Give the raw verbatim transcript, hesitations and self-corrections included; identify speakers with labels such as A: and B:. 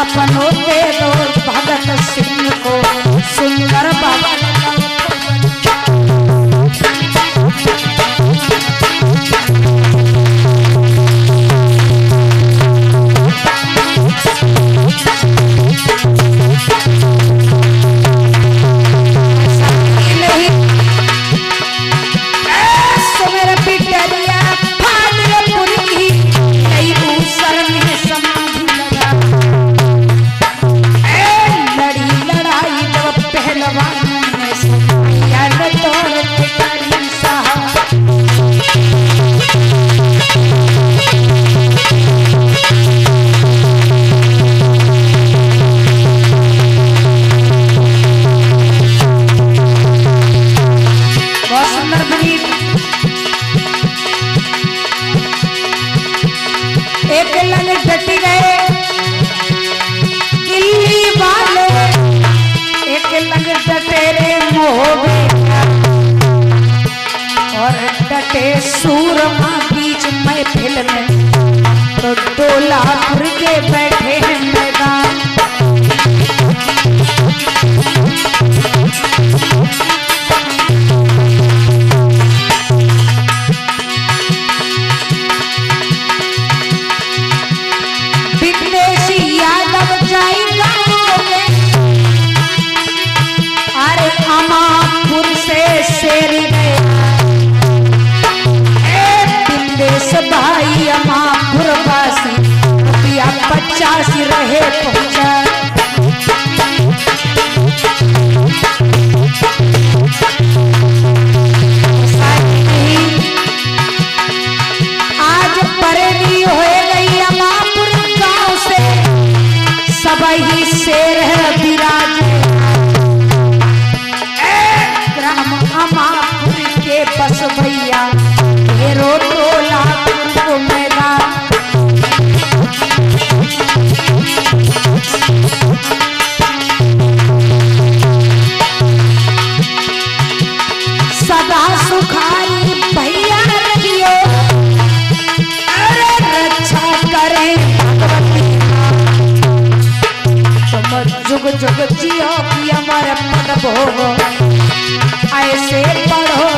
A: सपनों के दो भगत सिंह को सुंदर बाबा सूरमा बीच महफिल में तो डोलापुर के बैठे हैं मैदान। विघ्नेश यादव जाएगा अरे अमापुर से शेर गया भाई अमापुर वासी रुपया पचासी रहे पहुंचा। आज परेडी हो गई अमापुर गांव से सब ही शेर है विराज ग्राम अमापुर के बस भैया रो टोला मैदान। सदा सुखाई भैया रहियो अरे रक्षा करे भगवती तुम जुग जुग जियो कि अमर पद भोगो ऐसे पढ़ो